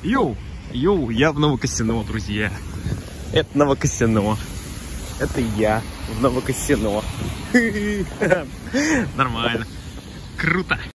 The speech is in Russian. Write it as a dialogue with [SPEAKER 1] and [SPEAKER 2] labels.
[SPEAKER 1] Йоу, я в Новокосино, друзья. Это Новокосино. Это я в Новокосино. Нормально. Круто.